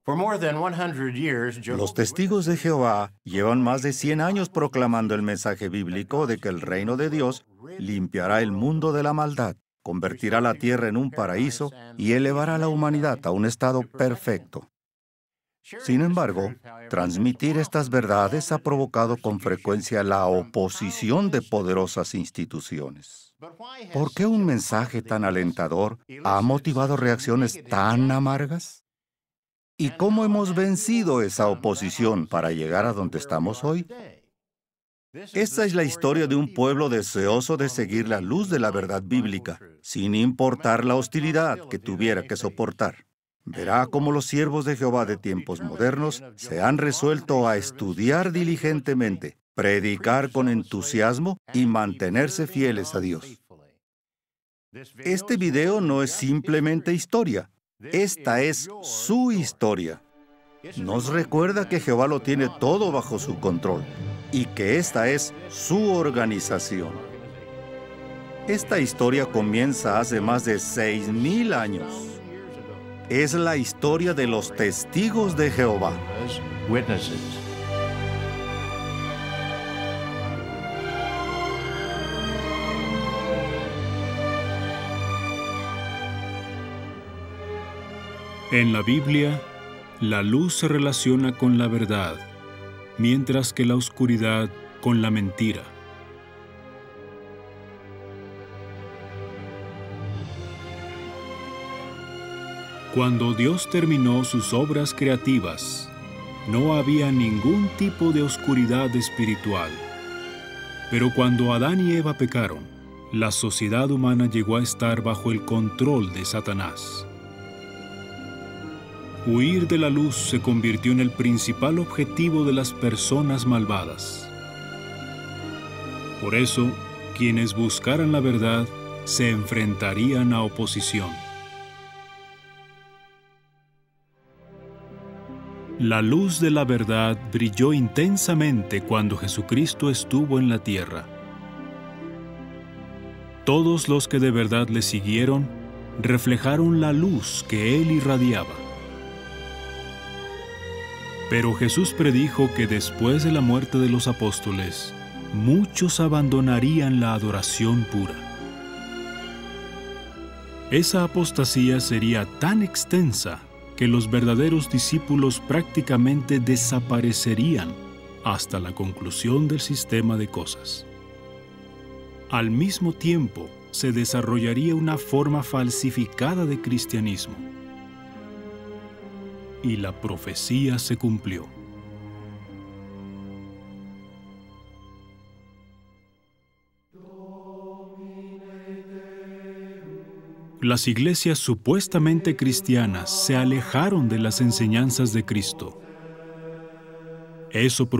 For more than 100 years, Los Jehovah's testigos de Jehová llevan más de 100 años proclamando el mensaje bíblico de que el reino de Dios limpiará el mundo de la maldad, convertirá la tierra en un paraíso y elevará a la humanidad a un estado perfecto. Sin embargo, transmitir estas verdades ha provocado con frecuencia la oposición de poderosas instituciones. ¿Por qué un mensaje tan alentador ha motivado reacciones tan amargas? ¿Y cómo hemos vencido esa oposición para llegar a donde estamos hoy? Esta es la historia de un pueblo deseoso de seguir la luz de la verdad bíblica, sin importar la hostilidad que tuviera que soportar. Verá cómo los siervos de Jehová de tiempos modernos se han resuelto a estudiar diligentemente, predicar con entusiasmo y mantenerse fieles a Dios. Este video no es simplemente historia. Esta es su historia. Nos recuerda que Jehová lo tiene todo bajo su control y que esta es su organización. Esta historia comienza hace más de 6,000 años. Es la historia de los testigos de Jehová. witnesses. En la Biblia, la luz se relaciona con la verdad, mientras que la oscuridad con la mentira. Cuando Dios terminó sus obras creativas, no había ningún tipo de oscuridad espiritual. Pero cuando Adán y Eva pecaron, la sociedad humana llegó a estar bajo el control de Satanás. Huir de la luz se convirtió en el principal objetivo de las personas malvadas. Por eso, quienes buscaran la verdad se enfrentarían a oposición. La luz de la verdad brilló intensamente cuando Jesucristo estuvo en la tierra. Todos los que de verdad le siguieron reflejaron la luz que él irradiaba. Pero Jesús predijo que después de la muerte de los apóstoles, muchos abandonarían la adoración pura. Esa apostasía sería tan extensa que los verdaderos discípulos prácticamente desaparecerían hasta la conclusión del sistema de cosas. Al mismo tiempo, se desarrollaría una forma falsificada de cristianismo. Y la profecía se cumplió. Las iglesias supuestamente cristianas se alejaron de las enseñanzas de Cristo. Eso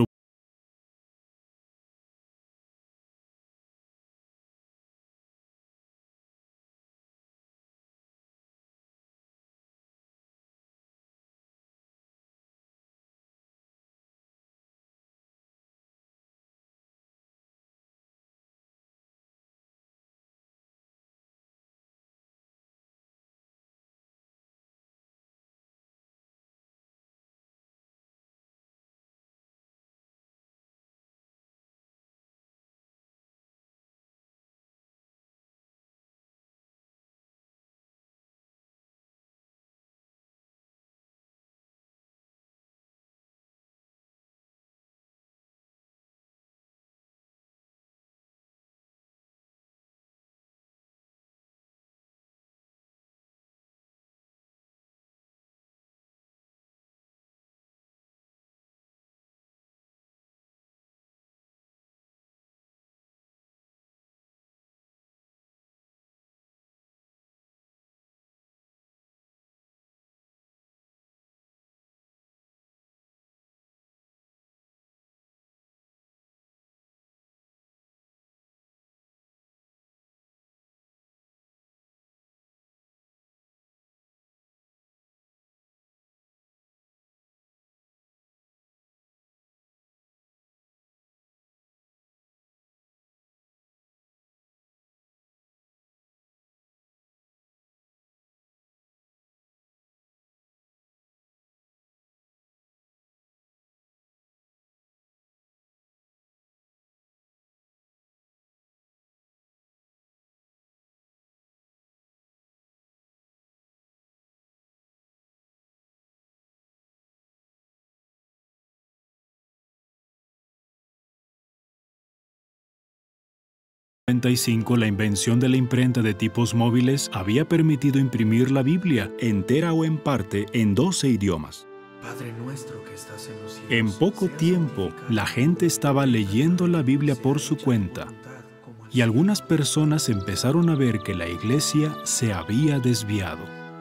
En 1995, la invención de la imprenta de tipos móviles había permitido imprimir la Biblia, entera o en parte, en 12 idiomas. Padre nuestro que estás en los cielos, En poco tiempo, la gente estaba leyendo la Biblia por su cuenta, y algunas personas empezaron a ver que la Iglesia se había desviado.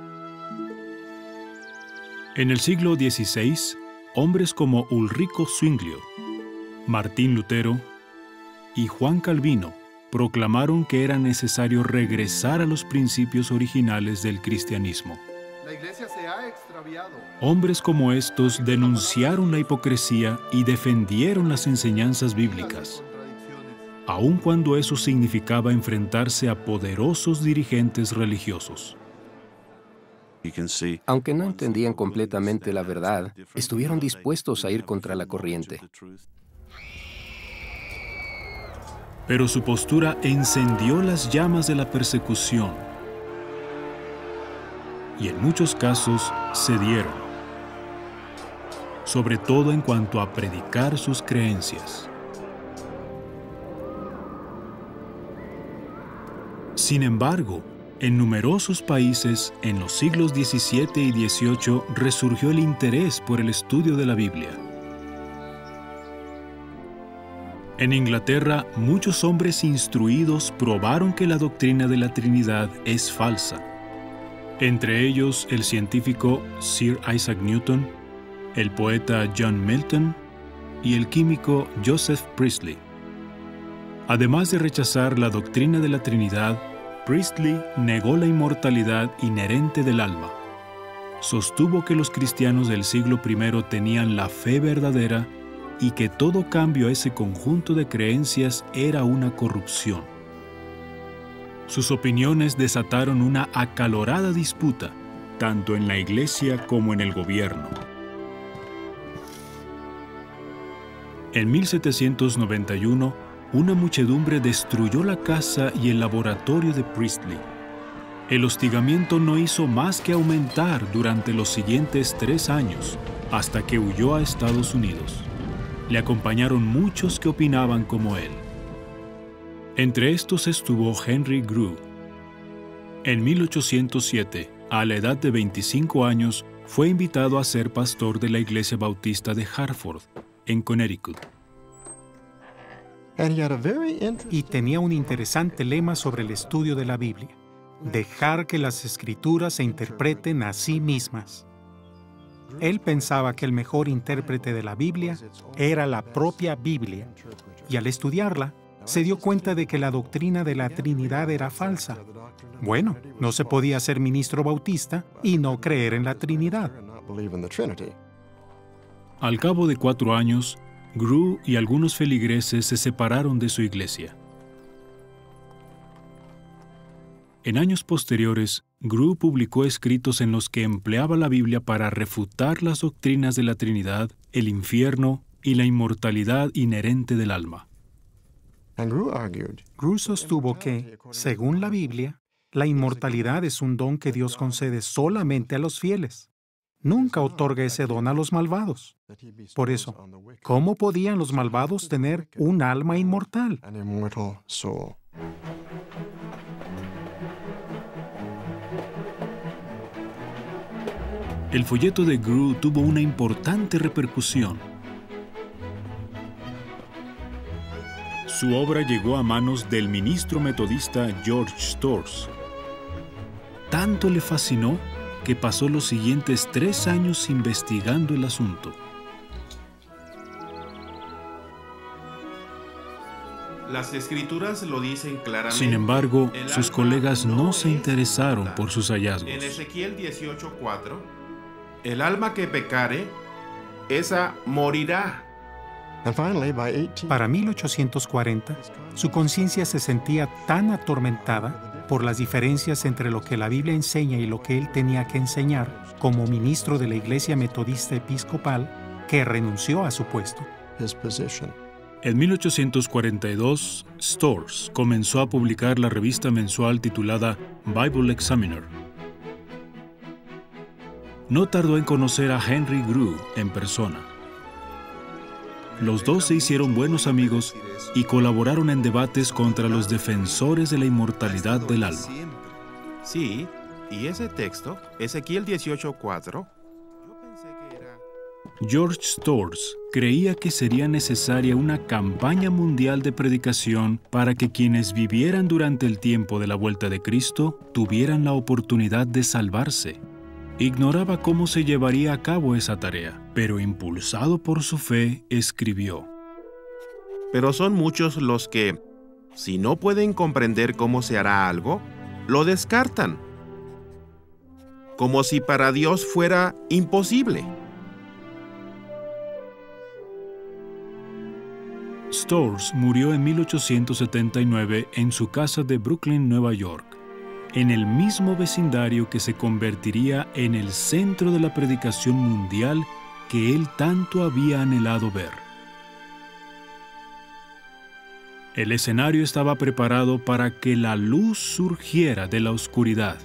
En el siglo XVI, hombres como Ulrico Zwinglio, Martín Lutero y Juan Calvino proclamaron que era necesario regresar a los principios originales del cristianismo. La iglesia se ha extraviado. Hombres como estos denunciaron la hipocresía y defendieron las enseñanzas bíblicas, aun cuando eso significaba enfrentarse a poderosos dirigentes religiosos. Aunque no entendían completamente la verdad, estuvieron dispuestos a ir contra la corriente. Pero su postura encendió las llamas de la persecución y en muchos casos cedieron, sobre todo en cuanto a predicar sus creencias. Sin embargo, en numerosos países, en los siglos XVII y XVIII, resurgió el interés por el estudio de la Biblia. En Inglaterra, muchos hombres instruidos probaron que la doctrina de la Trinidad es falsa. Entre ellos, el científico Sir Isaac Newton, el poeta John Milton y el químico Joseph Priestley. Además de rechazar la doctrina de la Trinidad, Priestley negó la inmortalidad inherente del alma. Sostuvo que los cristianos del siglo I tenían la fe verdadera y que todo cambio a ese conjunto de creencias era una corrupción. Sus opiniones desataron una acalorada disputa, tanto en la Iglesia como en el gobierno. En 1791, una muchedumbre destruyó la casa y el laboratorio de Priestley. El hostigamiento no hizo más que aumentar durante los siguientes 3 años, hasta que huyó a Estados Unidos. Le acompañaron muchos que opinaban como él. Entre estos estuvo Henry Grew. En 1807, a la edad de 25 años, fue invitado a ser pastor de la Iglesia Bautista de Hartford, en Connecticut. Y tenía un interesante lema sobre el estudio de la Biblia: dejar que las Escrituras se interpreten a sí mismas. Él pensaba que el mejor intérprete de la Biblia era la propia Biblia, y al estudiarla, se dio cuenta de que la doctrina de la Trinidad era falsa. Bueno, no se podía ser ministro bautista y no creer en la Trinidad. Al cabo de 4 años, Grew y algunos feligreses se separaron de su iglesia. En años posteriores, Grew publicó escritos en los que empleaba la Biblia para refutar las doctrinas de la Trinidad, el infierno y la inmortalidad inherente del alma. Grew sostuvo que, según la Biblia, la inmortalidad es un don que Dios concede solamente a los fieles. Nunca otorga ese don a los malvados. Por eso, ¿cómo podían los malvados tener un alma inmortal? El folleto de Grew tuvo una importante repercusión. Su obra llegó a manos del ministro metodista George Storrs. Tanto le fascinó que pasó los siguientes 3 años investigando el asunto. Las Escrituras lo dicen claramente. Sin embargo, El sus alma colegas no se es interesaron inmortal. por sus hallazgos. En Ezequiel 18:4, el alma que pecare, esa morirá. Para 1840, su conciencia se sentía tan atormentada por las diferencias entre lo que la Biblia enseña y lo que él tenía que enseñar como ministro de la Iglesia Metodista Episcopal, que renunció a su puesto. En 1842, Storrs comenzó a publicar la revista mensual titulada Bible Examiner. No tardó en conocer a Henry Grew en persona. Los dos se hicieron buenos amigos y colaboraron en debates contra los defensores de la inmortalidad del alma. Sí, y ese texto, Ezequiel 18:4, yo pensé que era... George Storrs creía que sería necesaria una campaña mundial de predicación para que quienes vivieran durante el tiempo de la vuelta de Cristo tuvieran la oportunidad de salvarse. Ignoraba cómo se llevaría a cabo esa tarea, pero impulsado por su fe, escribió: Pero son muchos los que, si no pueden comprender cómo se hará algo, lo descartan, como si para Dios fuera imposible. Storrs murió en 1879 en su casa de Brooklyn, Nueva York, en el mismo vecindario que se convertiría en el centro de la predicación mundial que él tanto había anhelado ver. El escenario estaba preparado para que la luz surgiera de la oscuridad.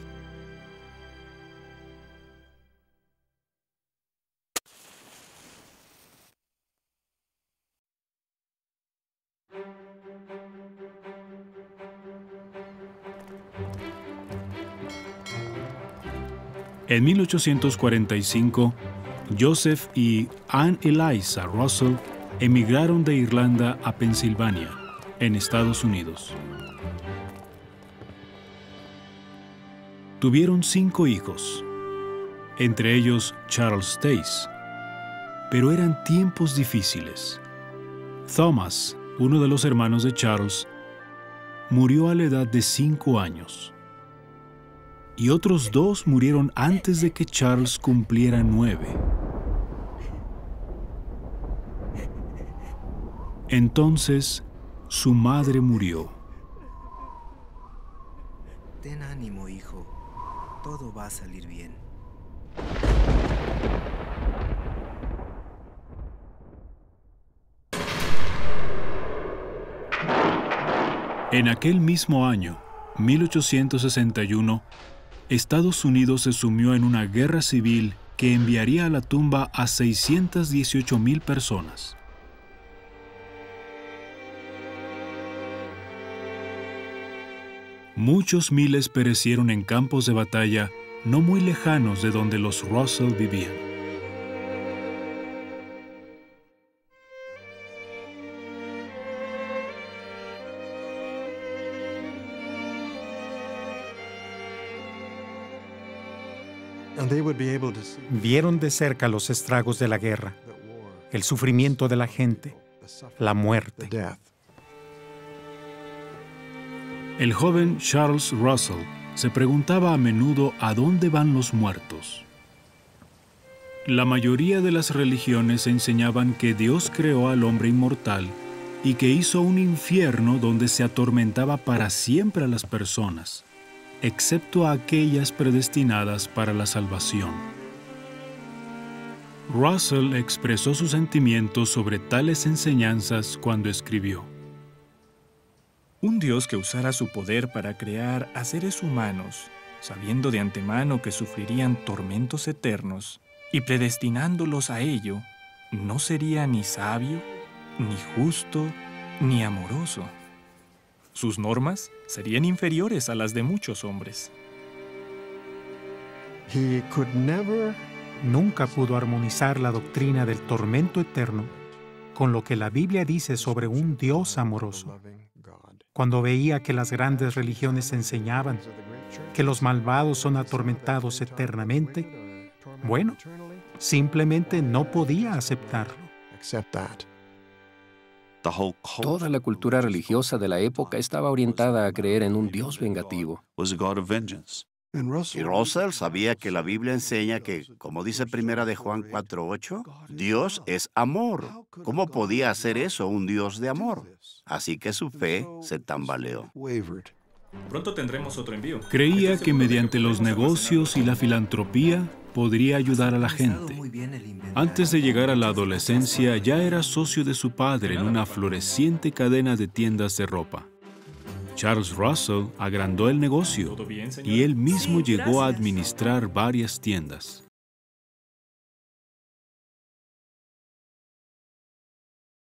En 1845, Joseph y Anne Eliza Russell emigraron de Irlanda a Pensilvania, en Estados Unidos. Tuvieron 5 hijos, entre ellos Charles Stace, pero eran tiempos difíciles. Thomas, uno de los hermanos de Charles, murió a la edad de 5 años. Y otros 2 murieron antes de que Charles cumpliera 9. Entonces, su madre murió. Ten ánimo, hijo. Todo va a salir bien. En aquel mismo año, 1861, Estados Unidos se sumió en una guerra civil que enviaría a la tumba a 618,000 personas. Muchos miles perecieron en campos de batalla no muy lejanos de donde los Russell vivían. Vieron de cerca los estragos de la guerra, el sufrimiento de la gente, la muerte. El joven Charles Russell se preguntaba a menudo a dónde van los muertos. La mayoría de las religiones enseñaban que Dios creó al hombre inmortal y que hizo un infierno donde se atormentaba para siempre a las personas, excepto a aquellas predestinadas para la salvación. Russell expresó sus sentimientos sobre tales enseñanzas cuando escribió: Un Dios que usara su poder para crear a seres humanos, sabiendo de antemano que sufrirían tormentos eternos y predestinándolos a ello, no sería ni sabio, ni justo, ni amoroso. Sus normas serían inferiores a las de muchos hombres. Nunca pudo armonizar la doctrina del tormento eterno con lo que la Biblia dice sobre un Dios amoroso. Cuando veía que las grandes religiones enseñaban que los malvados son atormentados eternamente, bueno, simplemente no podía aceptarlo. Toda la cultura religiosa de la época estaba orientada a creer en un Dios vengativo. Y Russell sabía que la Biblia enseña que, como dice Primera de Juan 4:8, Dios es amor. ¿Cómo podía hacer eso un Dios de amor? Así que su fe se tambaleó. Pronto tendremos otro envío. Creía que mediante los negocios y la filantropía podría ayudar a la gente. Antes de llegar a la adolescencia ya era socio de su padre en una floreciente cadena de tiendas de ropa. Charles Russell agrandó el negocio y él mismo llegó a administrar varias tiendas.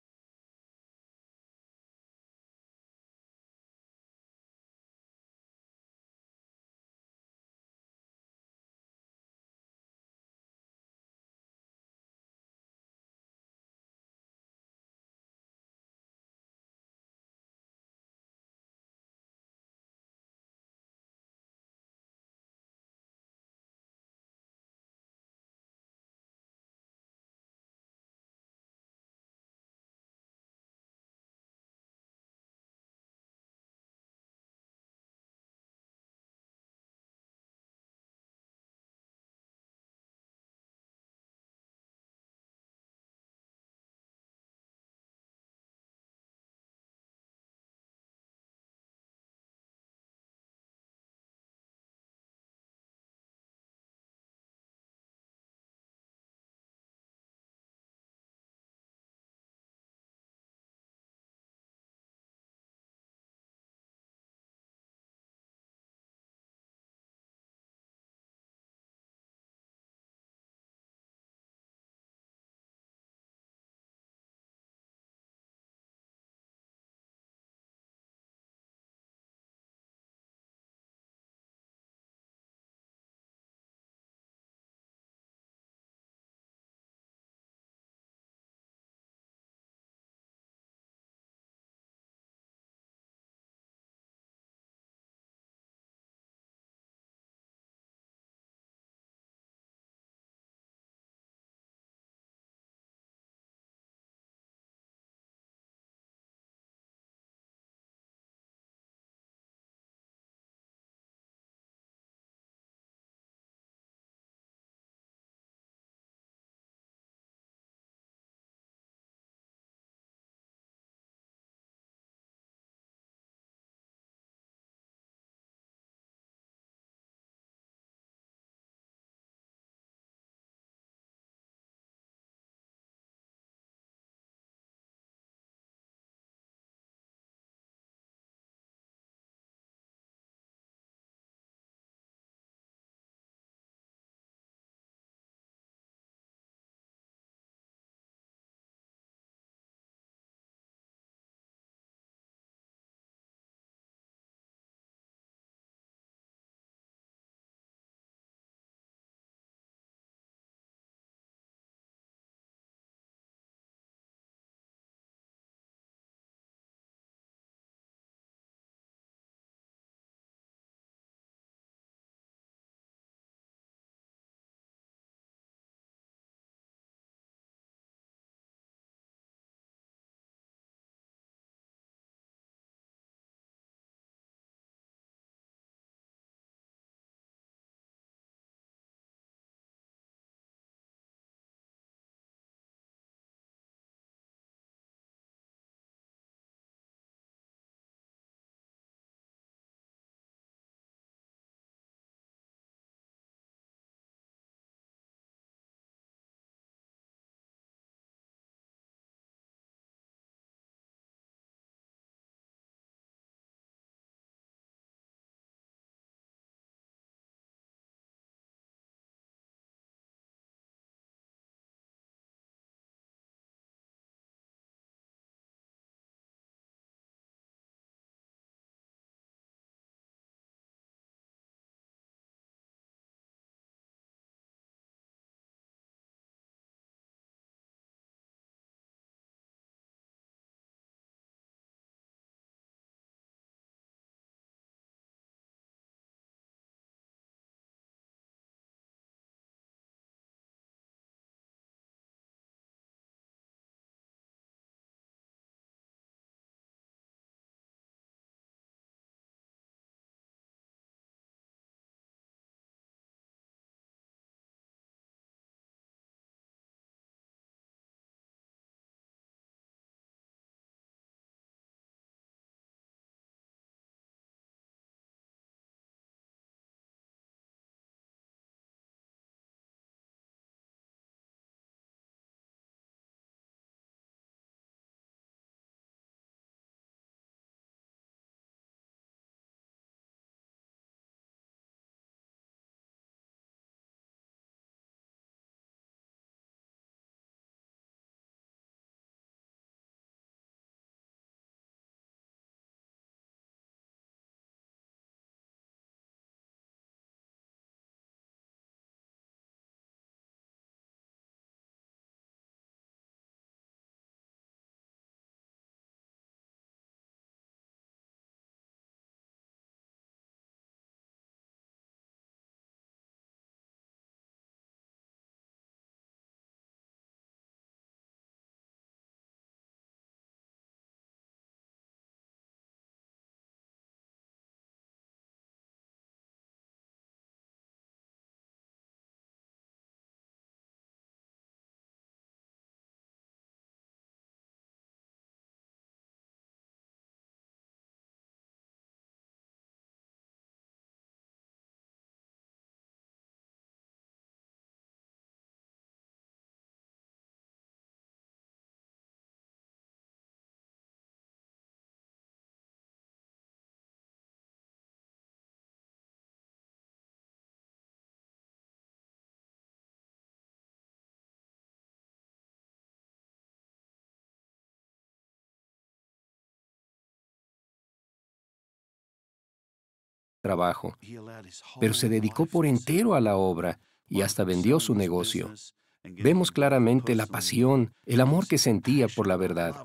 trabajo, pero se dedicó por entero a la obra y hasta vendió su negocio. Vemos claramente la pasión, el amor que sentía por la verdad.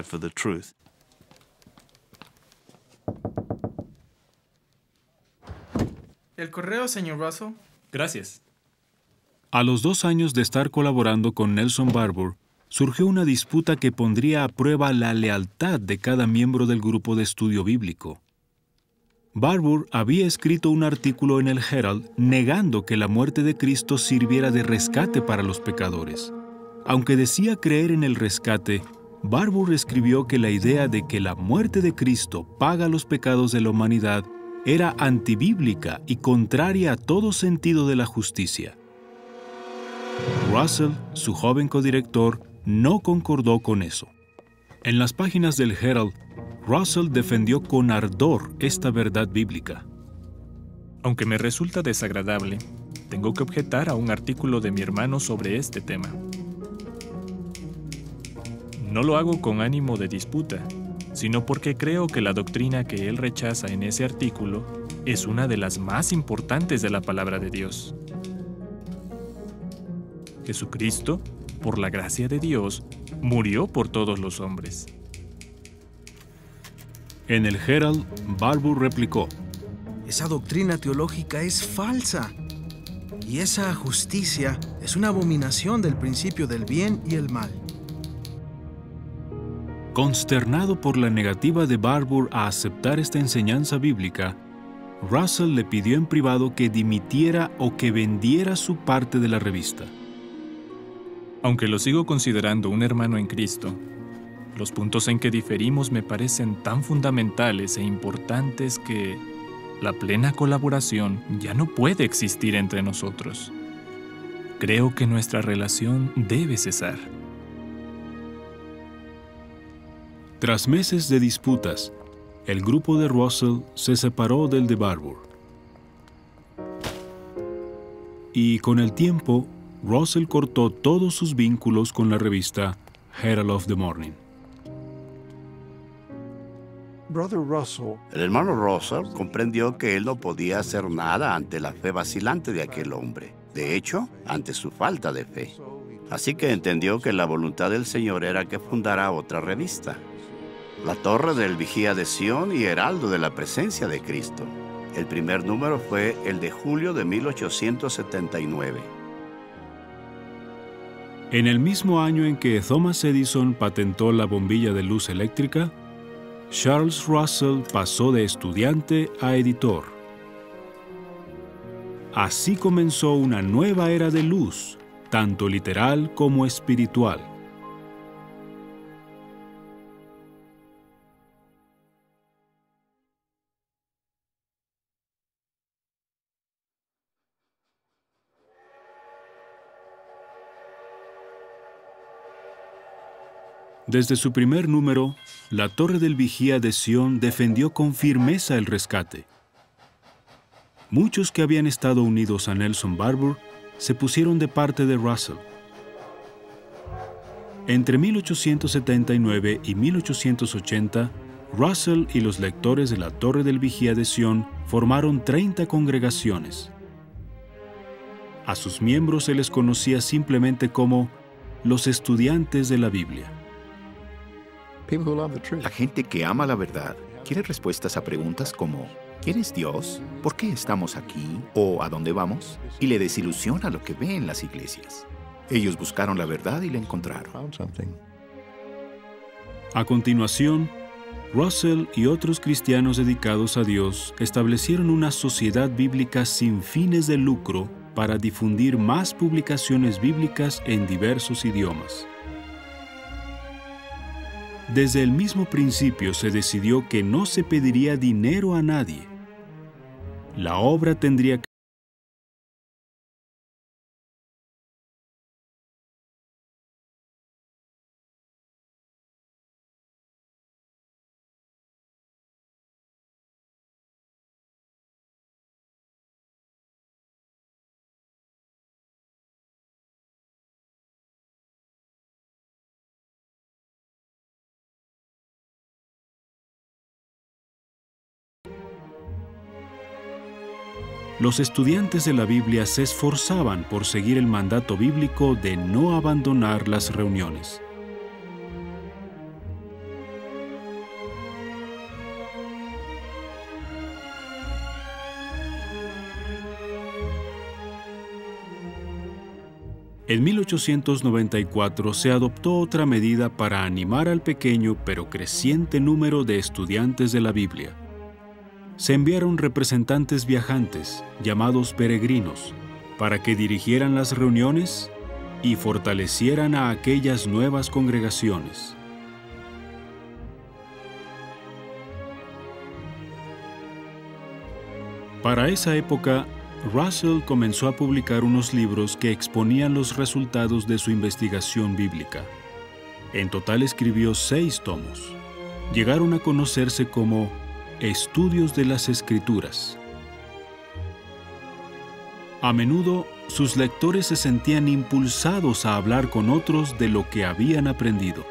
El correo, señor Russell. Gracias. A los 2 años de estar colaborando con Nelson Barbour, surgió una disputa que pondría a prueba la lealtad de cada miembro del grupo de estudio bíblico. Barbour había escrito un artículo en el Herald negando que la muerte de Cristo sirviera de rescate para los pecadores. Aunque decía creer en el rescate, Barbour escribió que la idea de que la muerte de Cristo paga los pecados de la humanidad era antibíblica y contraria a todo sentido de la justicia. Russell, su joven codirector, no concordó con eso. En las páginas del Herald, Russell defendió con ardor esta verdad bíblica. Aunque me resulta desagradable, tengo que objetar a un artículo de mi hermano sobre este tema. No lo hago con ánimo de disputa, sino porque creo que la doctrina que él rechaza en ese artículo es una de las más importantes de la palabra de Dios. Jesucristo, por la gracia de Dios, murió por todos los hombres. En el Herald, Barbour replicó: Esa doctrina teológica es falsa. Y esa justicia es una abominación del principio del bien y el mal. Consternado por la negativa de Barbour a aceptar esta enseñanza bíblica, Russell le pidió en privado que dimitiera o que vendiera su parte de la revista. Aunque lo sigo considerando un hermano en Cristo, los puntos en que diferimos me parecen tan fundamentales e importantes que la plena colaboración ya no puede existir entre nosotros. Creo que nuestra relación debe cesar. Tras meses de disputas, el grupo de Russell se separó del de Barbour. Y con el tiempo, Russell cortó todos sus vínculos con la revista Herald of the Morning. El hermano Russell comprendió que él no podía hacer nada ante la fe vacilante de aquel hombre. De hecho, ante su falta de fe. Así que entendió que la voluntad del Señor era que fundara otra revista. La Torre del Vigía de Sion y Heraldo de la Presencia de Cristo. El primer número fue el de julio de 1879. En el mismo año en que Thomas Edison patentó la bombilla de luz eléctrica, Charles Russell pasó de estudiante a editor. Así comenzó una nueva era de luz, tanto literal como espiritual. Desde su primer número, la Torre del Vigía de Sion defendió con firmeza el rescate. Muchos que habían estado unidos a Nelson Barbour se pusieron de parte de Russell. Entre 1879 y 1880, Russell y los lectores de la Torre del Vigía de Sion formaron 30 congregaciones. A sus miembros se les conocía simplemente como los estudiantes de la Biblia. La gente que ama la verdad quiere respuestas a preguntas como ¿quién es Dios? ¿Por qué estamos aquí? ¿O a dónde vamos? Y le desilusiona lo que ve en las iglesias. Ellos buscaron la verdad y la encontraron. A continuación, Russell y otros cristianos dedicados a Dios establecieron una sociedad bíblica sin fines de lucro para difundir más publicaciones bíblicas en diversos idiomas. Desde el mismo principio se decidió que no se pediría dinero a nadie. La obra tendría que los estudiantes de la Biblia se esforzaban por seguir el mandato bíblico de no abandonar las reuniones. En 1894 se adoptó otra medida para animar al pequeño pero creciente número de estudiantes de la Biblia. Se enviaron representantes viajantes, llamados peregrinos, para que dirigieran las reuniones y fortalecieran a aquellas nuevas congregaciones. Para esa época, Russell comenzó a publicar unos libros que exponían los resultados de su investigación bíblica. En total escribió 6 tomos. Llegaron a conocerse como Estudios de las Escrituras. A menudo, sus lectores se sentían impulsados a hablar con otros de lo que habían aprendido.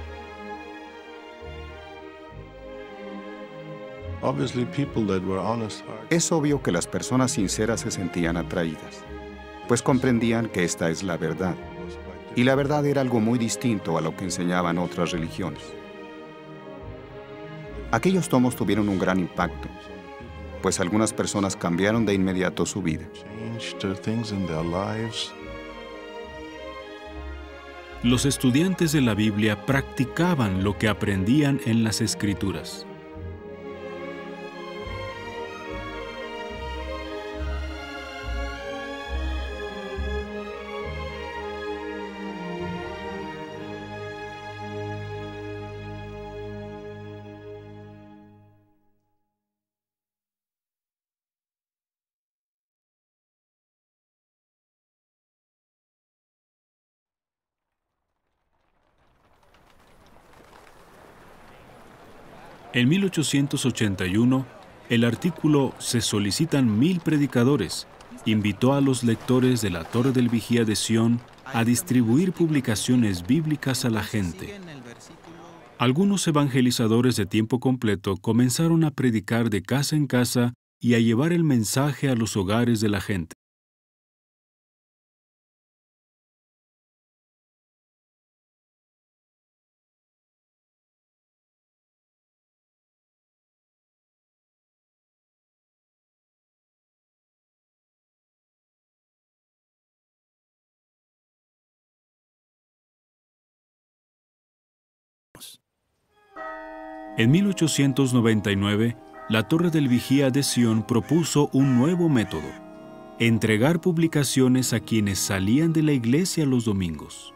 Es obvio que las personas sinceras se sentían atraídas, pues comprendían que esta es la verdad, y la verdad era algo muy distinto a lo que enseñaban otras religiones. Aquellos tomos tuvieron un gran impacto, pues algunas personas cambiaron de inmediato su vida. Los estudiantes de la Biblia practicaban lo que aprendían en las Escrituras. En 1881, el artículo "Se solicitan 1000 predicadores" invitó a los lectores de la Torre del Vigía de Sion a distribuir publicaciones bíblicas a la gente. Algunos evangelizadores de tiempo completo comenzaron a predicar de casa en casa y a llevar el mensaje a los hogares de la gente. En 1899, la Torre del Vigía de Sion propuso un nuevo método: entregar publicaciones a quienes salían de la iglesia los domingos.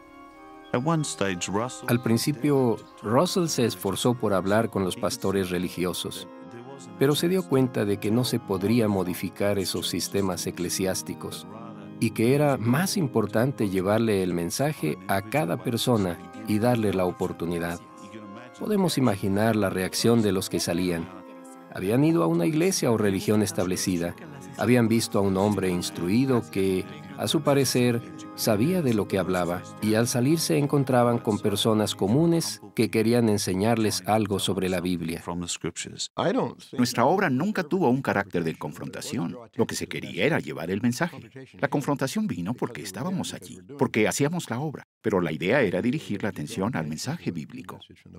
Al principio, Russell se esforzó por hablar con los pastores religiosos, pero se dio cuenta de que no se podría modificar esos sistemas eclesiásticos y que era más importante llevarle el mensaje a cada persona y darle la oportunidad. Podemos imaginar la reacción de los que salían. Habían ido a una iglesia o religión establecida. Habían visto a un hombre instruido que, a su parecer, sabía de lo que hablaba, y al salir se encontraban con personas comunes que querían enseñarles algo sobre la Biblia. Nuestra obra nunca tuvo un carácter de confrontación. Lo que se quería era llevar el mensaje. La confrontación vino porque estábamos allí, porque hacíamos la obra, pero la idea era dirigir la atención al mensaje bíblico.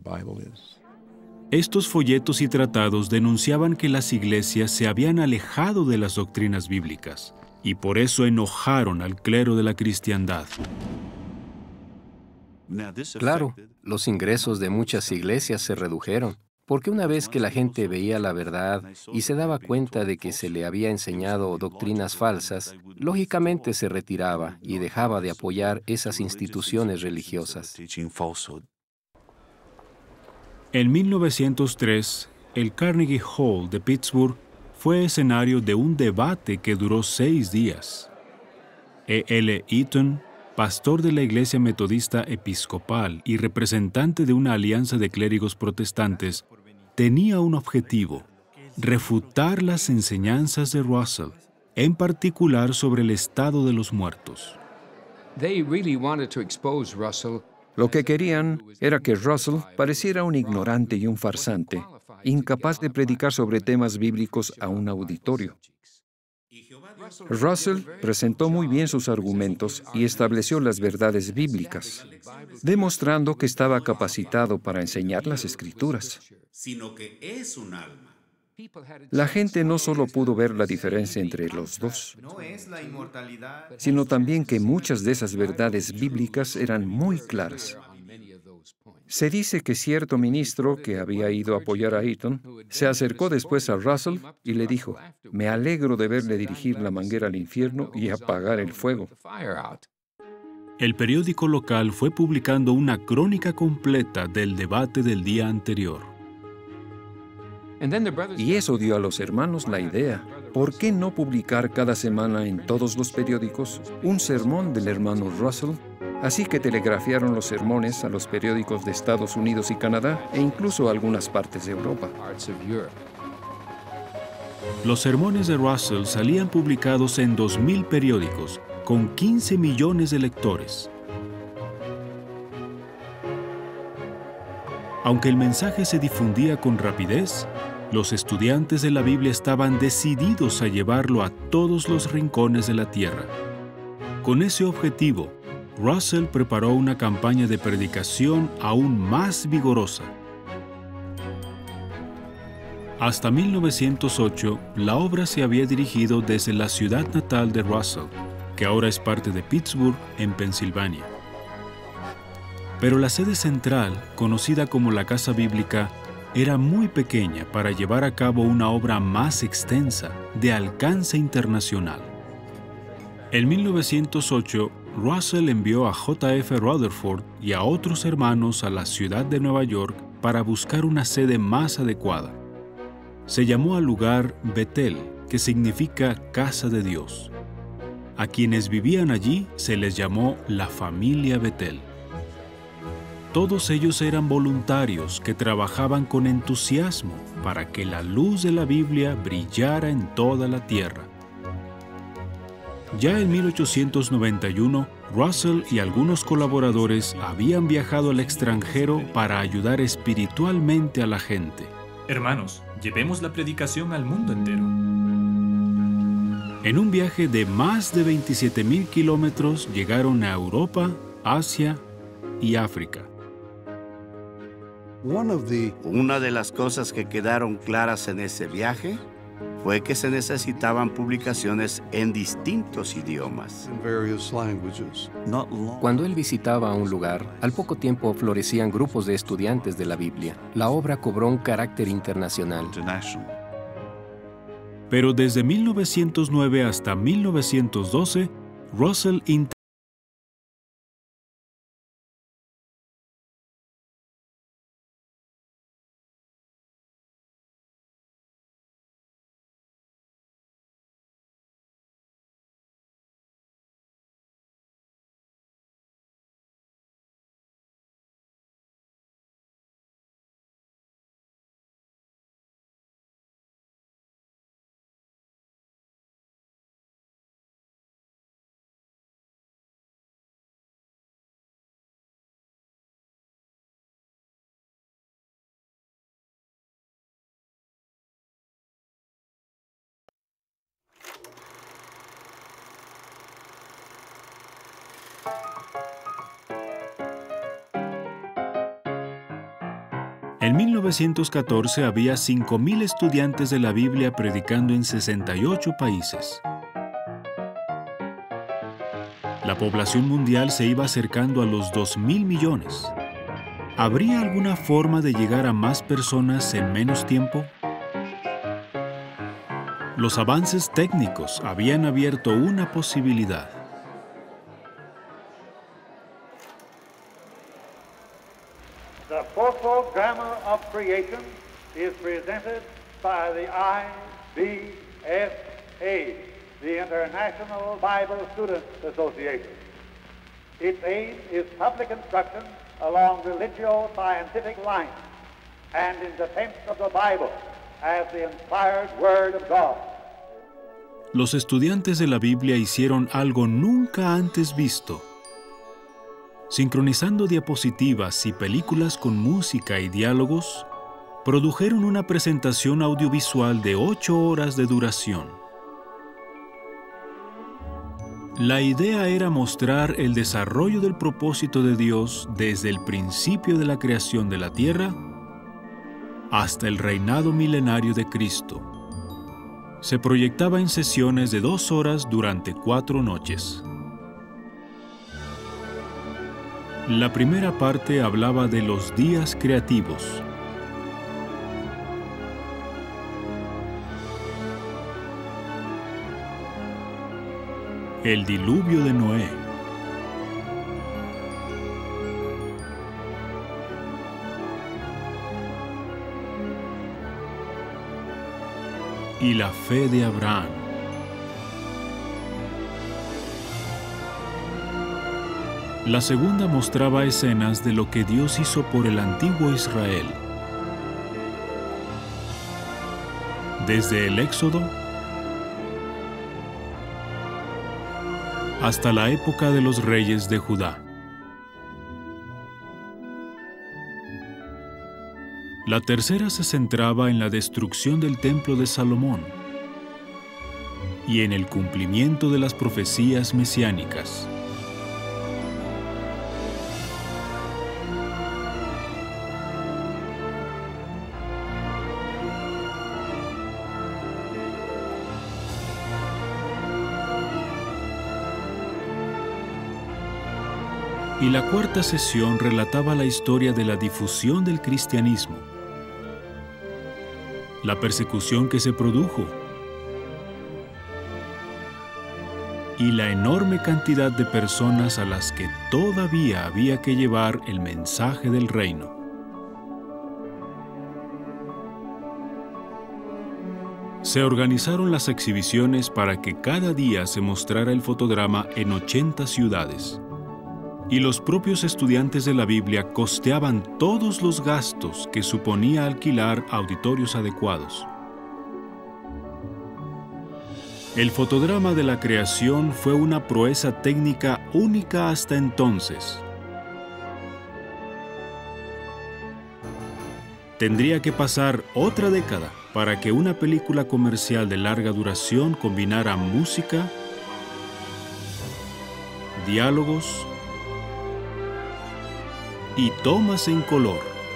Estos folletos y tratados denunciaban que las iglesias se habían alejado de las doctrinas bíblicas y por eso enojaron al clero de la cristiandad. Claro, los ingresos de muchas iglesias se redujeron, porque una vez que la gente veía la verdad y se daba cuenta de que se le había enseñado doctrinas falsas, lógicamente se retiraba y dejaba de apoyar esas instituciones religiosas. En 1903, el Carnegie Hall de Pittsburgh fue escenario de un debate que duró 6 días. E.L. Eaton, pastor de la Iglesia Metodista Episcopal y representante de una alianza de clérigos protestantes, tenía un objetivo: refutar las enseñanzas de Russell, en particular sobre el estado de los muertos. Lo que querían era que Russell pareciera un ignorante y un farsante, incapaz de predicar sobre temas bíblicos a un auditorio. Russell presentó muy bien sus argumentos y estableció las verdades bíblicas, demostrando que estaba capacitado para enseñar las Escrituras. Sino que es un alma. La gente no solo pudo ver la diferencia entre los dos, No es la inmortalidad, sino también que muchas de esas verdades bíblicas eran muy claras. Se dice que cierto ministro que había ido a apoyar a Eaton se acercó después a Russell y le dijo: «Me alegro de verle dirigir la manguera al infierno y apagar el fuego». El periódico local fue publicando una crónica completa del debate del día anterior. Y eso dio a los hermanos la idea: ¿por qué no publicar cada semana en todos los periódicos un sermón del hermano Russell? Así que telegrafiaron los sermones a los periódicos de Estados Unidos y Canadá e incluso a algunas partes de Europa. Los sermones de Russell salían publicados en 2.000 periódicos, con 15 millones de lectores. Aunque el mensaje se difundía con rapidez, los estudiantes de la Biblia estaban decididos a llevarlo a todos los rincones de la tierra. Con ese objetivo, Russell preparó una campaña de predicación aún más vigorosa. Hasta 1908, la obra se había dirigido desde la ciudad natal de Russell, que ahora es parte de Pittsburgh, en Pensilvania. Pero la sede central, conocida como la Casa Bíblica, era muy pequeña para llevar a cabo una obra más extensa, de alcance internacional. En 1908, Russell envió a J.F. Rutherford y a otros hermanos a la ciudad de Nueva York para buscar una sede más adecuada. Se llamó al lugar Betel, que significa Casa de Dios. A quienes vivían allí se les llamó la familia Betel. Todos ellos eran voluntarios que trabajaban con entusiasmo para que la luz de la Biblia brillara en toda la tierra. Ya en 1891, Russell y algunos colaboradores habían viajado al extranjero para ayudar espiritualmente a la gente. Hermanos, llevemos la predicación al mundo entero. En un viaje de más de 27.000 kilómetros llegaron a Europa, Asia y África. Una de las cosas que quedaron claras en ese viaje fue que se necesitaban publicaciones en distintos idiomas. Cuando él visitaba un lugar, al poco tiempo florecían grupos de estudiantes de la Biblia. La obra cobró un carácter internacional. Pero desde 1909 hasta 1912, Russell En 1914 había 5.000 estudiantes de la Biblia predicando en 68 países. La población mundial se iba acercando a los 2.000 millones. ¿Habría alguna forma de llegar a más personas en menos tiempo? Los avances técnicos habían abierto una posibilidad. The photogrammar of creation is presented by the IBSA, the International Bible Students Association. Its aim is public instruction along religio-scientific lines and in defense of the Bible as the inspired Word of God. Los estudiantes de la Biblia hicieron algo nunca antes visto. Sincronizando diapositivas y películas con música y diálogos, produjeron una presentación audiovisual de 8 horas de duración. La idea era mostrar el desarrollo del propósito de Dios desde el principio de la creación de la tierra hasta el reinado milenario de Cristo. Se proyectaba en sesiones de 2 horas durante 4 noches. La primera parte hablaba de los días creativos. El diluvio de Noé. Y la fe de Abraham. La segunda mostraba escenas de lo que Dios hizo por el antiguo Israel. Desde el Éxodo hasta la época de los reyes de Judá. La tercera se centraba en la destrucción del templo de Salomón y en el cumplimiento de las profecías mesiánicas. Y la cuarta sesión relataba la historia de la difusión del cristianismo, la persecución que se produjo y la enorme cantidad de personas a las que todavía había que llevar el mensaje del reino. Se organizaron las exhibiciones para que cada día se mostrara el fotodrama en 80 ciudades. Y los propios estudiantes de la Biblia costeaban todos los gastos que suponía alquilar auditorios adecuados. El fotodrama de la creación fue una proeza técnica única hasta entonces. Tendría que pasar otra década para que una película comercial de larga duración combinara música, diálogos y tomas en color.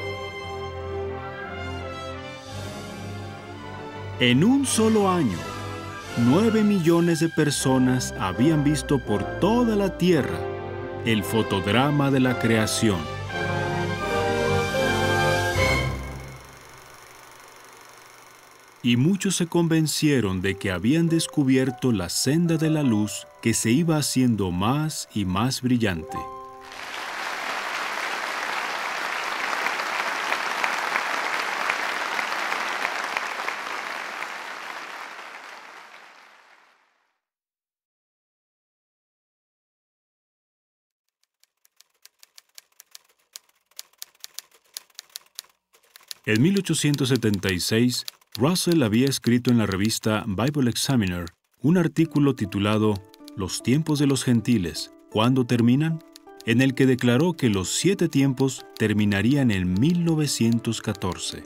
En un solo año, 9 millones de personas habían visto por toda la tierra el fotodrama de la creación. Y muchos se convencieron de que habían descubierto la senda de la luz que se iba haciendo más y más brillante. En 1876, Russell había escrito en la revista Bible Examiner un artículo titulado «Los tiempos de los gentiles, ¿cuándo terminan?», en el que declaró que los 7 tiempos terminarían en 1914.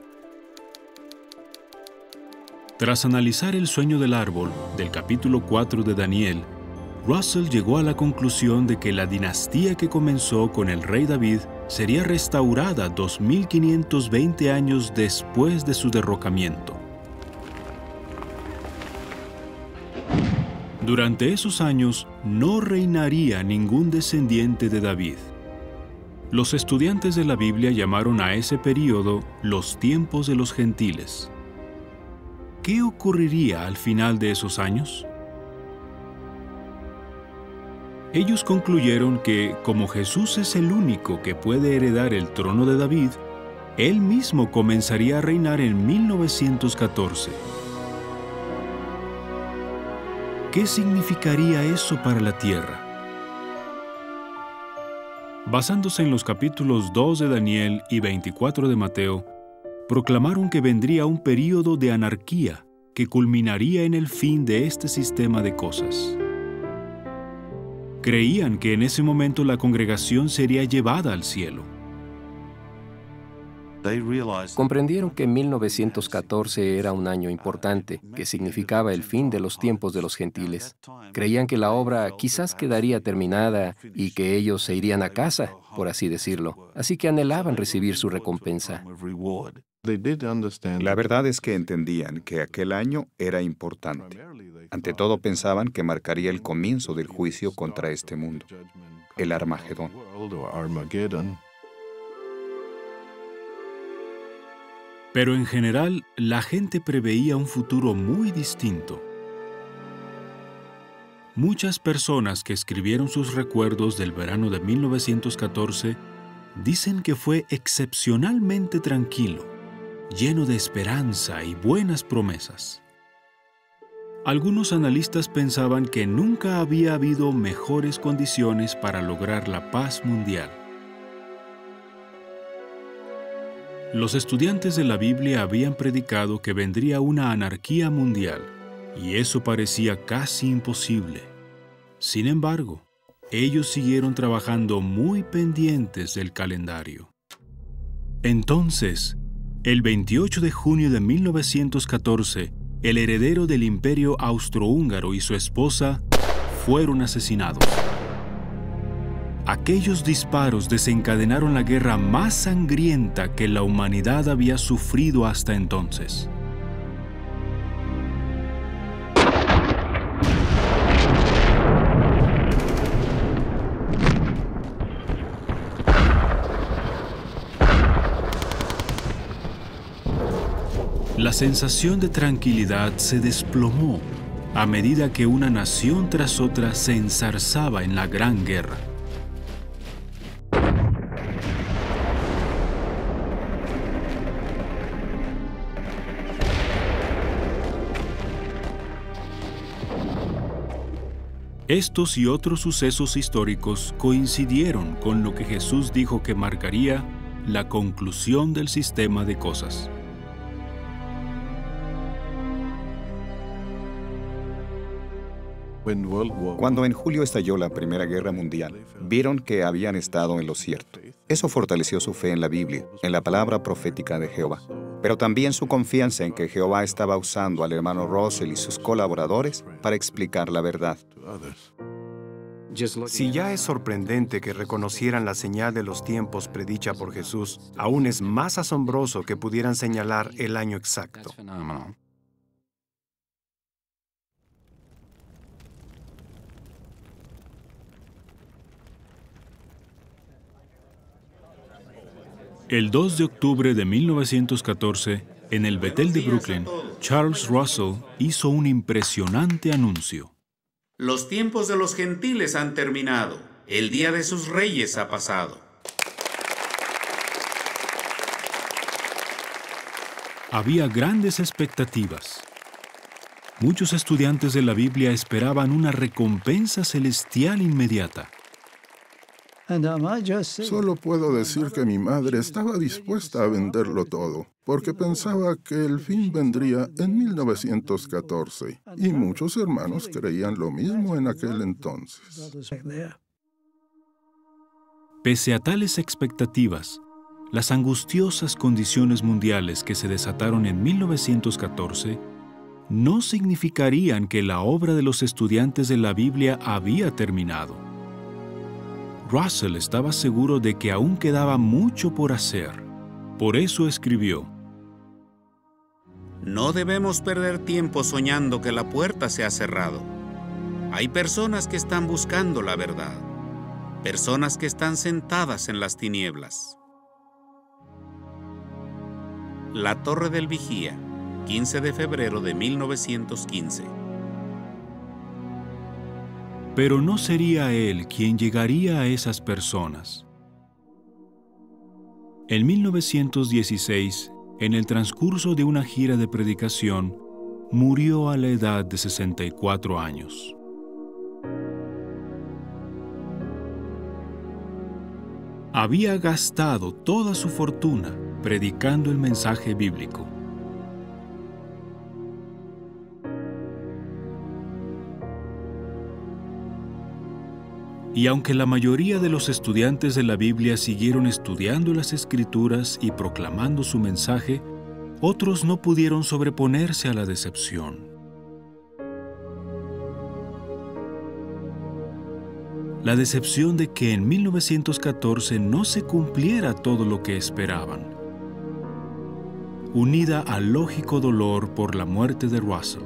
Tras analizar el sueño del árbol del capítulo 4 de Daniel, Russell llegó a la conclusión de que la dinastía que comenzó con el rey David sería restaurada 2520 años después de su derrocamiento. Durante esos años no reinaría ningún descendiente de David. Los estudiantes de la Biblia llamaron a ese período los tiempos de los gentiles. ¿Qué ocurriría al final de esos años? Ellos concluyeron que, como Jesús es el único que puede heredar el trono de David, Él mismo comenzaría a reinar en 1914. ¿Qué significaría eso para la tierra? Basándose en los capítulos 2 de Daniel y 24 de Mateo, proclamaron que vendría un período de anarquía que culminaría en el fin de este sistema de cosas. Creían que en ese momento la congregación sería llevada al cielo. Comprendieron que 1914 era un año importante, que significaba el fin de los tiempos de los gentiles. Creían que la obra quizás quedaría terminada y que ellos se irían a casa, por así decirlo. Así que anhelaban recibir su recompensa. La verdad es que entendían que aquel año era importante. Ante todo pensaban que marcaría el comienzo del juicio contra este mundo, el Armagedón. Pero en general, la gente preveía un futuro muy distinto. Muchas personas que escribieron sus recuerdos del verano de 1914 dicen que fue excepcionalmente tranquilo, lleno de esperanza y buenas promesas. Algunos analistas pensaban que nunca había habido mejores condiciones para lograr la paz mundial. Los estudiantes de la Biblia habían predicado que vendría una anarquía mundial, y eso parecía casi imposible. Sin embargo, ellos siguieron trabajando muy pendientes del calendario. Entonces, el 28 de junio de 1914, el heredero del Imperio Austrohúngaro y su esposa fueron asesinados. Aquellos disparos desencadenaron la guerra más sangrienta que la humanidad había sufrido hasta entonces. La sensación de tranquilidad se desplomó a medida que una nación tras otra se enzarzaba en la Gran Guerra. Estos y otros sucesos históricos coincidieron con lo que Jesús dijo que marcaría la conclusión del sistema de cosas. Cuando en julio estalló la Primera Guerra Mundial, vieron que habían estado en lo cierto. Eso fortaleció su fe en la Biblia, en la palabra profética de Jehová, pero también su confianza en que Jehová estaba usando al hermano Russell y sus colaboradores para explicar la verdad. Si ya es sorprendente que reconocieran la señal de los tiempos predicha por Jesús, aún es más asombroso que pudieran señalar el año exacto. El 2 de octubre de 1914, en el Bethel de Brooklyn, Charles Russell hizo un impresionante anuncio. Los tiempos de los gentiles han terminado. El día de sus reyes ha pasado. Había grandes expectativas. Muchos estudiantes de la Biblia esperaban una recompensa celestial inmediata. Solo puedo decir que mi madre estaba dispuesta a venderlo todo, porque pensaba que el fin vendría en 1914, y muchos hermanos creían lo mismo en aquel entonces. Pese a tales expectativas, las angustiosas condiciones mundiales que se desataron en 1914 no significarían que la obra de los estudiantes de la Biblia había terminado. Russell estaba seguro de que aún quedaba mucho por hacer. Por eso escribió: No debemos perder tiempo soñando que la puerta se ha cerrado. Hay personas que están buscando la verdad, personas que están sentadas en las tinieblas. La Torre del Vigía, 15 de febrero de 1915. Pero no sería él quien llegaría a esas personas. En 1916, en el transcurso de una gira de predicación, murió a la edad de 64 años. Había gastado toda su fortuna predicando el mensaje bíblico. Y aunque la mayoría de los estudiantes de la Biblia siguieron estudiando las Escrituras y proclamando su mensaje, otros no pudieron sobreponerse a la decepción. La decepción de que en 1914 no se cumpliera todo lo que esperaban, unida al lógico dolor por la muerte de Russell.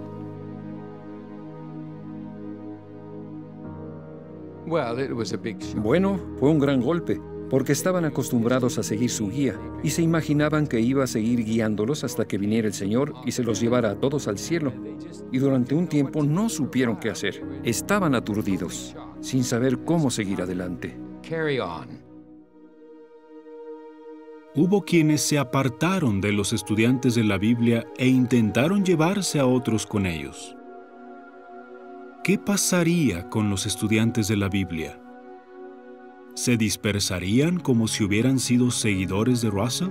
Bueno, fue un gran golpe, porque estaban acostumbrados a seguir su guía y se imaginaban que iba a seguir guiándolos hasta que viniera el Señor y se los llevara a todos al cielo. Y durante un tiempo no supieron qué hacer. Estaban aturdidos, sin saber cómo seguir adelante. Hubo quienes se apartaron de los estudiantes de la Biblia e intentaron llevarse a otros con ellos. ¿Qué pasaría con los estudiantes de la Biblia? ¿Se dispersarían como si hubieran sido seguidores de Russell?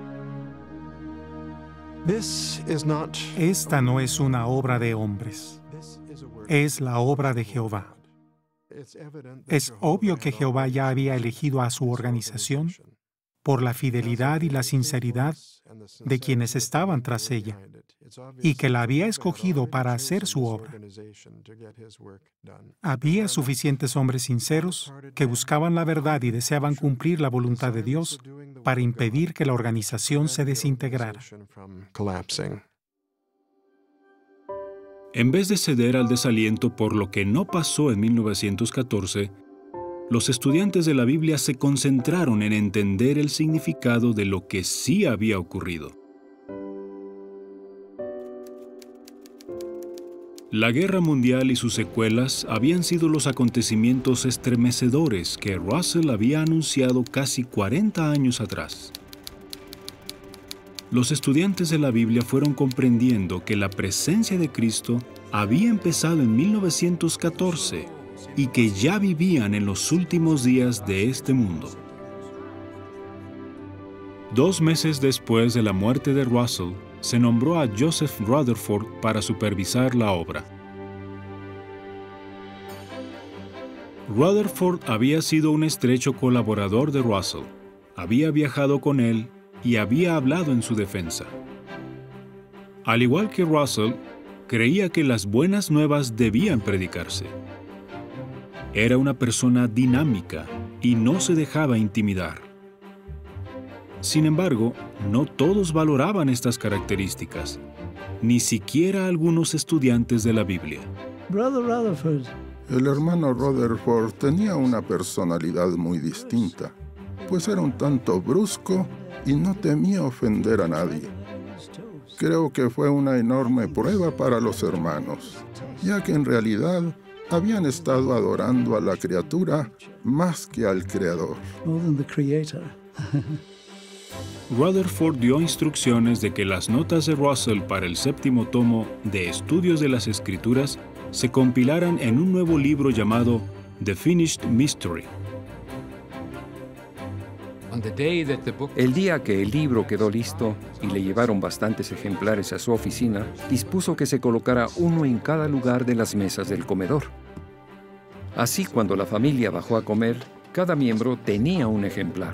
Esta no es una obra de hombres, es la obra de Jehová. Es obvio que Jehová ya había elegido a su organización por la fidelidad y la sinceridad de quienes estaban tras ella, y que la había escogido para hacer su obra. Había suficientes hombres sinceros que buscaban la verdad y deseaban cumplir la voluntad de Dios para impedir que la organización se desintegrara. En vez de ceder al desaliento por lo que no pasó en 1914, los estudiantes de la Biblia se concentraron en entender el significado de lo que sí había ocurrido. La Guerra Mundial y sus secuelas habían sido los acontecimientos estremecedores que Russell había anunciado casi 40 años atrás. Los estudiantes de la Biblia fueron comprendiendo que la presencia de Cristo había empezado en 1914 y que ya vivían en los últimos días de este mundo. 2 meses después de la muerte de Russell, se nombró a Joseph Rutherford para supervisar la obra. Rutherford había sido un estrecho colaborador de Russell, había viajado con él y había hablado en su defensa. Al igual que Russell, creía que las buenas nuevas debían predicarse. Era una persona dinámica y no se dejaba intimidar. Sin embargo, no todos valoraban estas características, ni siquiera algunos estudiantes de la Biblia. El hermano Rutherford tenía una personalidad muy distinta, pues era un tanto brusco y no temía ofender a nadie. Creo que fue una enorme prueba para los hermanos, ya que en realidad habían estado adorando a la criatura más que al Creador. Rutherford dio instrucciones de que las notas de Russell para el 7º tomo de Estudios de las Escrituras se compilaran en un nuevo libro llamado The Finished Mystery. El día que el libro quedó listo y le llevaron bastantes ejemplares a su oficina, dispuso que se colocara uno en cada lugar de las mesas del comedor. Así, cuando la familia bajó a comer, cada miembro tenía un ejemplar.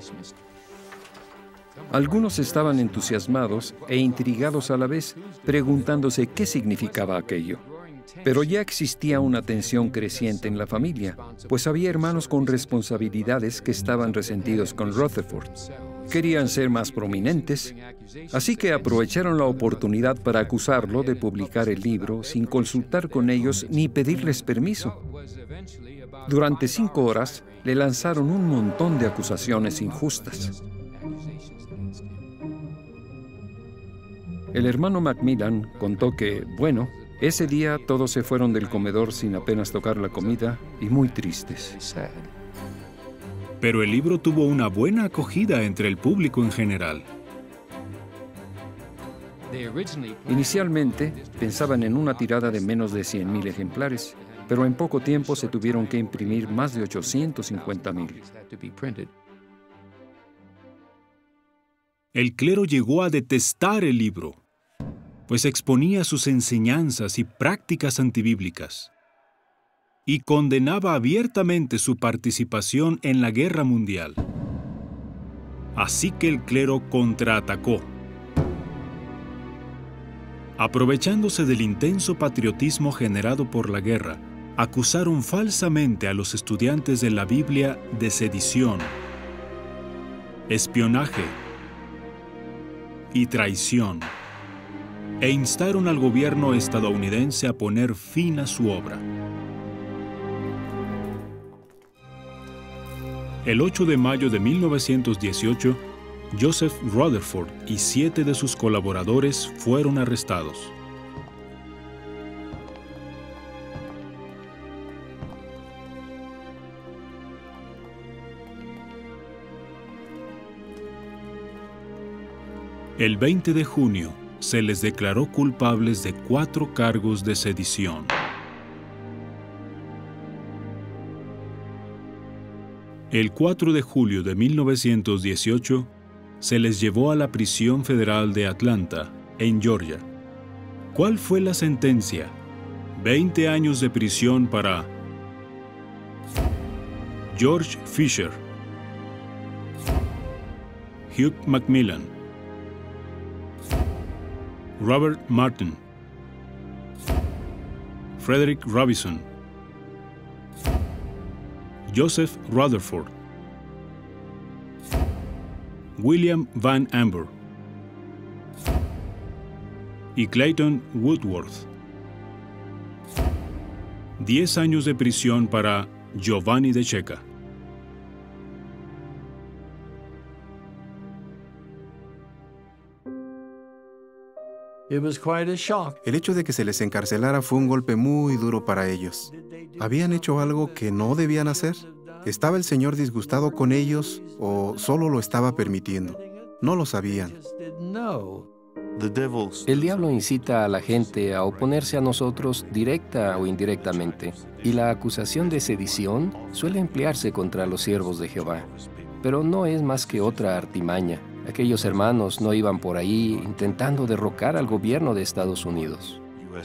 Algunos estaban entusiasmados e intrigados a la vez, preguntándose qué significaba aquello. Pero ya existía una tensión creciente en la familia, pues había hermanos con responsabilidades que estaban resentidos con Rutherford. Querían ser más prominentes, así que aprovecharon la oportunidad para acusarlo de publicar el libro sin consultar con ellos ni pedirles permiso. Durante 5 horas le lanzaron un montón de acusaciones injustas. El hermano Macmillan contó que, bueno, ese día todos se fueron del comedor sin apenas tocar la comida y muy tristes. Pero el libro tuvo una buena acogida entre el público en general. Inicialmente pensaban en una tirada de menos de 100,000 ejemplares, pero en poco tiempo se tuvieron que imprimir más de 850,000. El clero llegó a detestar el libro, pues exponía sus enseñanzas y prácticas antibíblicas. y condenaba abiertamente su participación en la guerra mundial. Así que el clero contraatacó. Aprovechándose del intenso patriotismo generado por la guerra, acusaron falsamente a los estudiantes de la Biblia de sedición, espionaje y traición, e instaron al gobierno estadounidense a poner fin a su obra. El 8 de mayo de 1918, Joseph Rutherford y 7 de sus colaboradores fueron arrestados. El 20 de junio se les declaró culpables de 4 cargos de sedición. El 4 de julio de 1918 se les llevó a la prisión federal de Atlanta, en Georgia. ¿Cuál fue la sentencia? 20 años de prisión para George Fisher, Hugh Macmillan, Robert Martin, Frederick Robinson, Joseph Rutherford, William Van Amber y Clayton Woodworth. 10 años de prisión para Giovanni de Checa. El hecho de que se les encarcelara fue un golpe muy duro para ellos. ¿Habían hecho algo que no debían hacer? ¿Estaba el Señor disgustado con ellos o solo lo estaba permitiendo? No lo sabían. El diablo incita a la gente a oponerse a nosotros directa o indirectamente, y la acusación de sedición suele emplearse contra los siervos de Jehová. Pero no es más que otra artimaña. Aquellos hermanos no iban por ahí intentando derrocar al gobierno de Estados Unidos.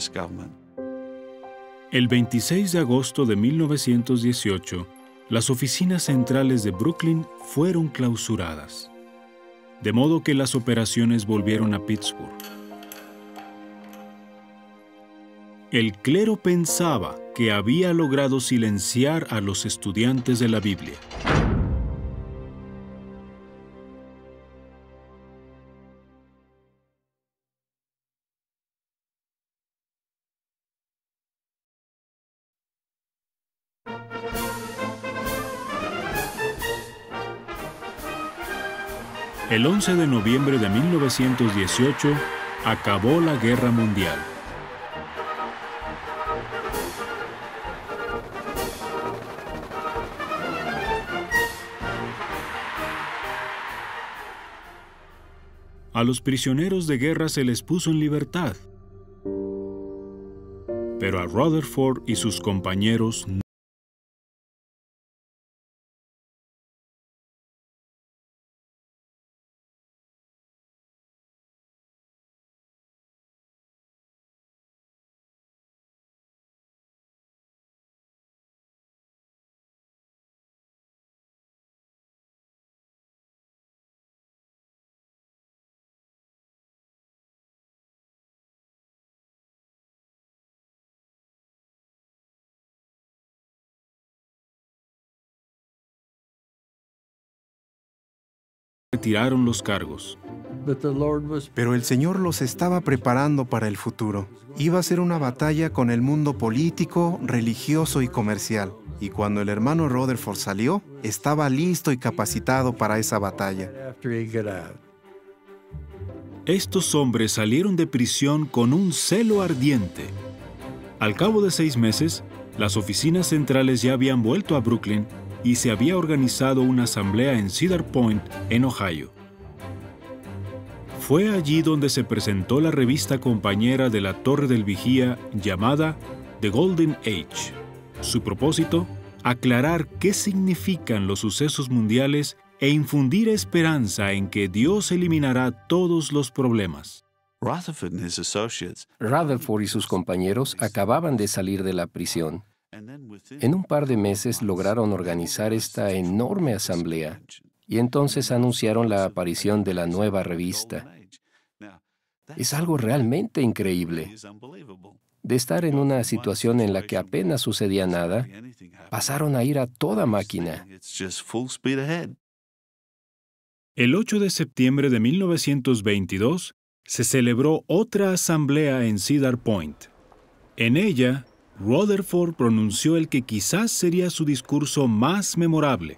El 26 de agosto de 1918, las oficinas centrales de Brooklyn fueron clausuradas, de modo que las operaciones volvieron a Pittsburgh. El clero pensaba que había logrado silenciar a los estudiantes de la Biblia. El 11 de noviembre de 1918 acabó la Guerra Mundial. A los prisioneros de guerra se les puso en libertad, pero a Rutherford y sus compañeros no. Retiraron los cargos. Pero el Señor los estaba preparando para el futuro. Iba a ser una batalla con el mundo político, religioso y comercial. Y cuando el hermano Rutherford salió, estaba listo y capacitado para esa batalla. Estos hombres salieron de prisión con un celo ardiente. Al cabo de 6 meses, las oficinas centrales ya habían vuelto a Brooklyn y se había organizado una asamblea en Cedar Point, en Ohio. Fue allí donde se presentó la revista compañera de la Torre del Vigía llamada The Golden Age. Su propósito, aclarar qué significan los sucesos mundiales e infundir esperanza en que Dios eliminará todos los problemas. Rutherford y sus compañeros acababan de salir de la prisión En un par de meses lograron organizar esta enorme asamblea y entonces anunciaron la aparición de la nueva revista. Es algo realmente increíble. De estar en una situación en la que apenas sucedía nada, pasaron a ir a toda máquina. El 8 de septiembre de 1922 se celebró otra asamblea en Cedar Point. En ella, Rutherford pronunció el que quizás sería su discurso más memorable.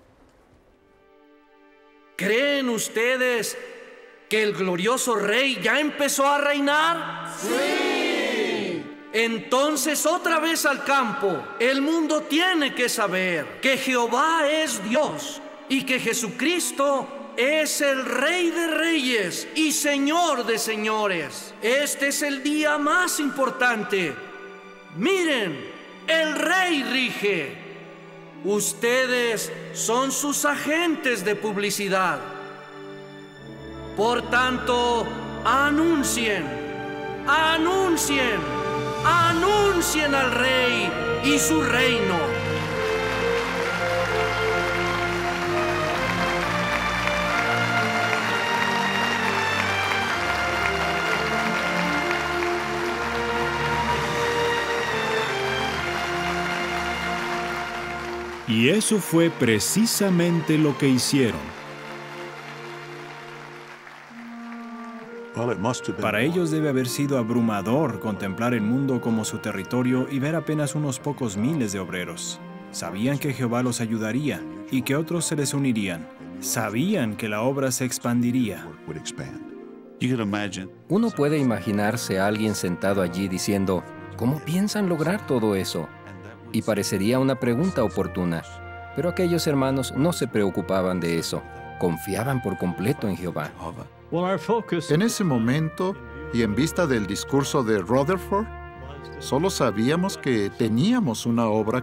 ¿Creen ustedes que el glorioso rey ya empezó a reinar? ¡Sí! Entonces otra vez al campo. El mundo tiene que saber que Jehová es Dios y que Jesucristo es el Rey de Reyes y Señor de Señores. Este es el día más importante. Miren, el Rey rige. Ustedes son sus agentes de publicidad. Por tanto, anuncien, anuncien, anuncien al Rey y su reino. Y eso fue precisamente lo que hicieron. Para ellos debe haber sido abrumador contemplar el mundo como su territorio y ver apenas unos pocos miles de obreros. Sabían que Jehová los ayudaría y que otros se les unirían. Sabían que la obra se expandiría. Uno puede imaginarse a alguien sentado allí diciendo, ¿cómo piensan lograr todo eso? Y parecería una pregunta oportuna, pero aquellos hermanos no se preocupaban de eso. Confiaban por completo en Jehová. En ese momento, y en vista del discurso de Rutherford, solo sabíamos que teníamos una obra